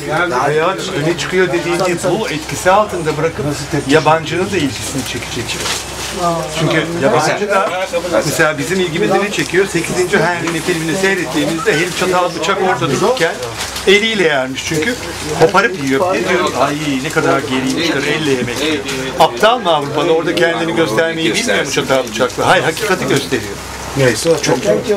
Hayat öne çıkıyor dediğinde bu etkisi altında bırakıp yabancının da ilgisini çekecek. Çünkü yabancı da mesela bizim ilgimizi ne çekiyor? 8. Henry'nin filmini seyrettiğimizde herif çatal bıçak ortada dururken eliyle yermiş çünkü koparıp yiyor. Ne diyor? Ay ne kadar geriymişler elle yemek. Aptal mı Avrupalı orada kendini göstermeyi bilmiyor mu çatal bıçakla? Hayır hakikati gösteriyor. Neyse çok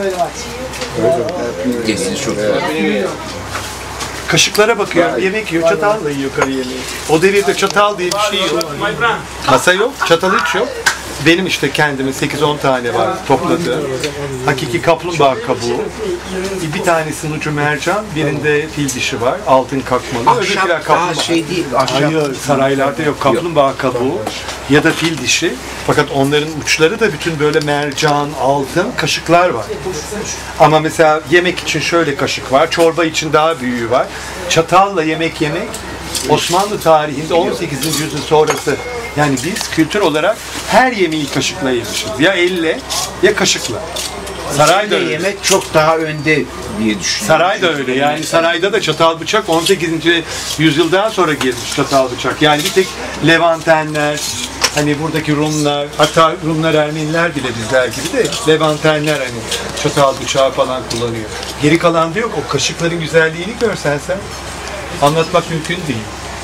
Geziniz çok güzel. Kaşıklara bakıyor, yemek yiyor, çatalla yiyor karı yemeği. O devirde çatal diye bir şey yok. Masa yok, çatal hiç yok. Benim işte kendime 8-10 tane var topladığım. Hakiki kaplumbağa kabuğu. Bir tanesinin ucu mercan, birinde fil dişi var, altın kakmalı. Ahşap daha şey değil, ahşap. Hayır, saraylarda yok. Kaplumbağa kabuğu ya da fil dişi. Fakat onların uçları da bütün böyle mercan, altın kaşıklar var. Ama mesela yemek için şöyle kaşık var, çorba için daha büyüğü var. Çatalla yemek Osmanlı tarihinde 18. yüzyıl sonrası. Yani biz kültür olarak her yemeği kaşıkla yemişiz. Ya elle ya kaşıkla. Sarayda öyle. Yemek çok daha önde diye düşünüyorum. Sarayda öyle. Yani sarayda da çatal bıçak 18. yüzyıldan sonra girmiş çatal bıçak. Yani bir tek Levantenler, hani buradaki Rumlar, hatta Rumlar, Ermeniler bile bizler gibi de Levantenler hani çatal bıçağı falan kullanıyor. Geri kalan da yok. O kaşıkların güzelliğini görsen sen anlatmak mümkün değil.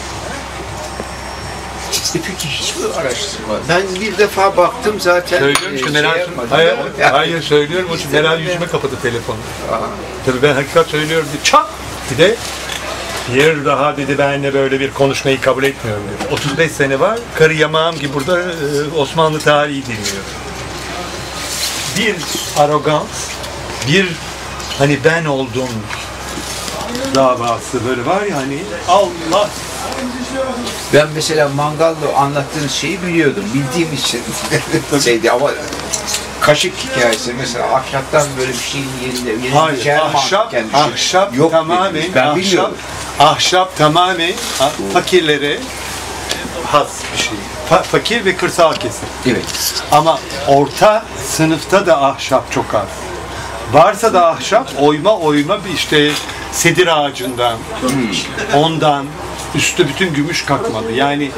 Peki hiç mi araştırma? Ben bir defa baktım zaten. Söylüyorum işte Meral, hayır söylüyorum o için Meral yüzüme kapadı telefonu. Tabii ben hakikat söylüyorum diye çat bir de bir daha dedi benimle böyle bir konuşmayı kabul etmiyorum dedi. 35 sene var karı yamağım gibi burada Osmanlı tarihi dinliyor. Bir arogans, bir hani ben oldum davası böyle var ya hani Allah. Ben mesela mangalda anlattığınız şeyi biliyordum. Bildiğim için şeydi ama kaşık hikayesi mesela ahşaptan böyle bir şeyin yerine hayır, ahşap yok tamamen ben bilmiyorum. Ahşap tamamen fakirlere has bir şey. Fakir ve kırsal kesim. Evet. Ama orta sınıfta da ahşap çok az. Varsa da ahşap oyma bir işte sedir ağacından, ondan üstü bütün gümüş kakmalı. Yani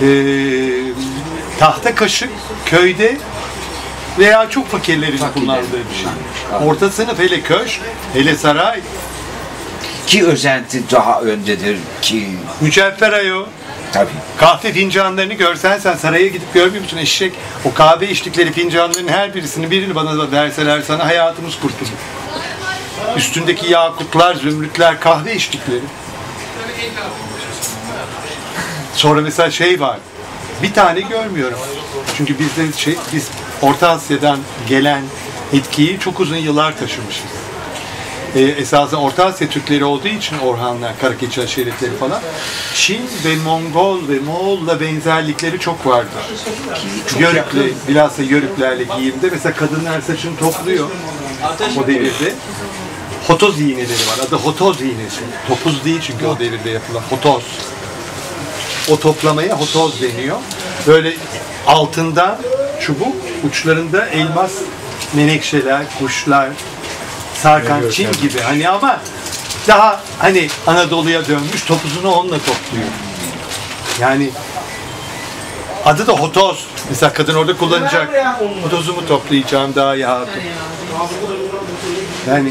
tahta kaşık köyde veya çok fakirlerin kullandığı bir şey. Orta sınıf hele köşk, hele saray. Ki özenti daha öndedir ki. Mücevher ayo. Tabii. Kahve fincanlarını görsen sen saraya gidip görmüyor musun eşek? O kahve içtikleri fincanların her birini bana verseler sana hayatımız kurtulur. Üstündeki yakutlar, zümrütler, kahve içtikleri. Sonra mesela şey var. Bir tane görmüyorum. Çünkü biz Orta Asya'dan gelen etkiyi çok uzun yıllar taşımışız. Esasen Orta Asya Türkleri olduğu için Orhanlar, Karakeçi aşiretleri falan. Çin ve Mongol ve Moğol'la benzerlikleri çok vardır. Yörükle, bilhassa Yörüklerle giyimde. Mesela kadınlar saçını topluyor o devirde. Hotoz iğneleri var. Adı hotoz iğnesi. Topuz değil çünkü o devirde yapılan. Hotoz. O toplamaya hotoz deniyor. Böyle altında çubuk, uçlarında elmas menekşeler, kuşlar, sarkan Çin gibi. Hani ama daha hani Anadolu'ya dönmüş topuzunu onunla topluyor. Yani adı da hotoz. Mesela kadın orada kullanacak. Hotozumu toplayacağım daha iyi hatun. Yani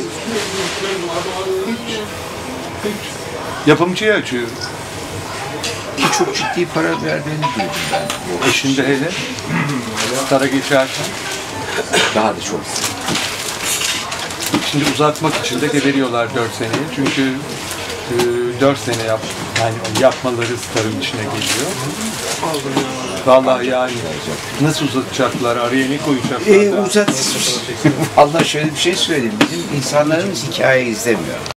yapımcıya açıyor. Ki çok ciddi para verdiğini duydum ben. Eşinde hele stara geçerken Daha da çok. şimdi uzatmak için de geberiyorlar 4 seneye. Çünkü 4 sene yani yapmaları starın içine geliyor. Vallahi yani nasıl uzatacaklar, araya ne koyacaklar? Uzat. Allah şöyle bir şey söyleyeyim. Bizim insanlarımız hikaye izlemiyor.